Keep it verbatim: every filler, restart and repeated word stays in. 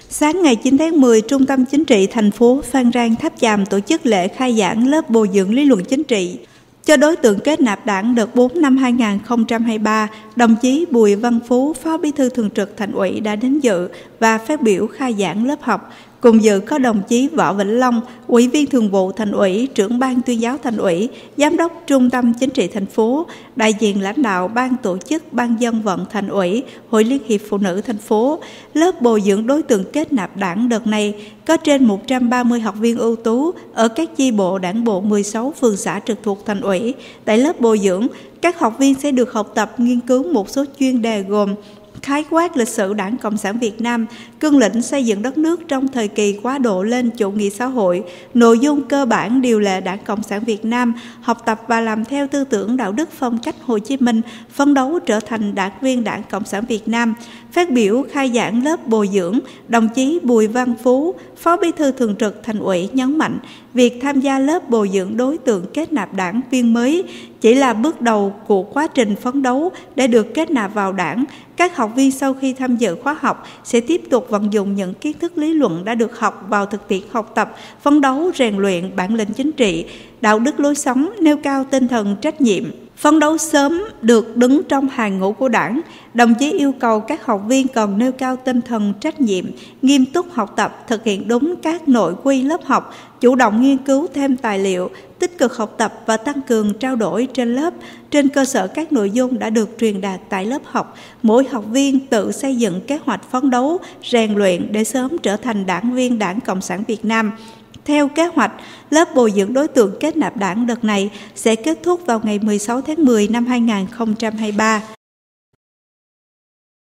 Sáng ngày chín tháng mười, Trung tâm Chính trị thành phố Phan Rang Tháp Chàm tổ chức lễ khai giảng lớp bồi dưỡng lý luận chính trị cho đối tượng kết nạp đảng đợt bốn năm hai nghìn không trăm hai mươi ba. Đồng chí Bùi Văn Phú, Phó Bí thư Thường trực Thành ủy đã đến dự và phát biểu khai giảng lớp học. Cùng dự có đồng chí Võ Vĩnh Long, Ủy viên Thường vụ Thành ủy, Trưởng ban Tuyên giáo Thành ủy, Giám đốc Trung tâm Chính trị thành phố, đại diện lãnh đạo Ban tổ chức Ban dân vận Thành ủy, Hội Liên hiệp Phụ nữ thành phố. Lớp bồi dưỡng đối tượng kết nạp đảng đợt này có trên một trăm ba mươi học viên ưu tú ở các chi bộ đảng bộ mười sáu phường xã trực thuộc Thành ủy. Tại lớp bồi dưỡng, các học viên sẽ được học tập nghiên cứu một số chuyên đề gồm khái quát lịch sử Đảng Cộng sản Việt Nam, cương lĩnh xây dựng đất nước trong thời kỳ quá độ lên chủ nghĩa xã hội, nội dung cơ bản điều lệ Đảng Cộng sản Việt Nam, học tập và làm theo tư tưởng đạo đức phong cách Hồ Chí Minh, phấn đấu trở thành đảng viên Đảng Cộng sản Việt Nam. Phát biểu khai giảng lớp bồi dưỡng, đồng chí Bùi Văn Phú, Phó Bí thư Thường trực Thành ủy nhấn mạnh, việc tham gia lớp bồi dưỡng đối tượng kết nạp đảng viên mới chỉ là bước đầu của quá trình phấn đấu để được kết nạp vào đảng. Các học viên sau khi tham dự khóa học sẽ tiếp tục vận dụng những kiến thức lý luận đã được học vào thực tiễn học tập, phấn đấu rèn luyện bản lĩnh chính trị, đạo đức lối sống, nêu cao tinh thần trách nhiệm, phấn đấu sớm được đứng trong hàng ngũ của đảng. Đồng chí yêu cầu các học viên cần nêu cao tinh thần trách nhiệm, nghiêm túc học tập, thực hiện đúng các nội quy lớp học, chủ động nghiên cứu thêm tài liệu, tích cực học tập và tăng cường trao đổi trên lớp. Trên cơ sở các nội dung đã được truyền đạt tại lớp học, mỗi học viên tự xây dựng kế hoạch phấn đấu, rèn luyện để sớm trở thành đảng viên Đảng Cộng sản Việt Nam. Theo kế hoạch, lớp bồi dưỡng đối tượng kết nạp đảng đợt này sẽ kết thúc vào ngày mười sáu tháng mười năm hai nghìn không trăm hai mươi ba.